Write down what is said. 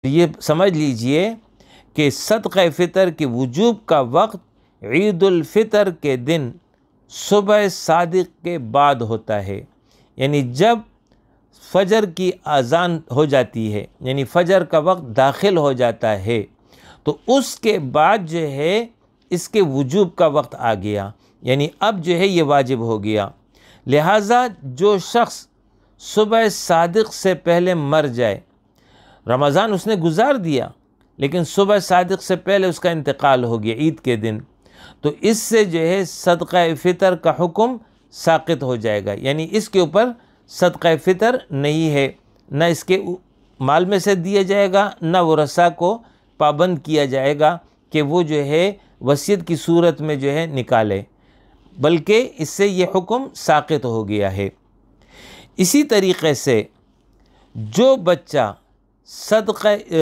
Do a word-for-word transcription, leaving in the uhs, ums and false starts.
یہ سمجھ لیجئے کہ صدقہ فطر کے وجوب کا وقت عید الفطر کے دن صبح صادق کے بعد ہوتا ہے، یعنی جب فجر کی اذان ہو جاتی ہے، یعنی فجر کا وقت داخل ہو جاتا ہے، تو اس کے بعد جو ہے اس کے وجوب کا وقت آ گیا، یعنی اب جو ہے یہ واجب ہو گیا۔ لہٰذا جو شخص صبح صادق سے پہلے مر جائے، رمضان اس نے گزار دیا لیکن صبح صادق سے پہلے اس کا انتقال ہو گیا عید کے دن، تو اس سے جو ہے صدقہ فطر کا حکم ساقط ہو جائے گا، یعنی اس کے اوپر صدقہ فطر نہیں ہے، نہ اس کے مال میں سے دیا جائے گا، نہ ورثاء کو پابند کیا جائے گا کہ وہ جو ہے وصیت کی صورت میں جو ہے نکالے، بلکہ اس سے یہ حکم ساقط ہو گیا ہے۔ اسی طریقے سے جو بچہ صدقہ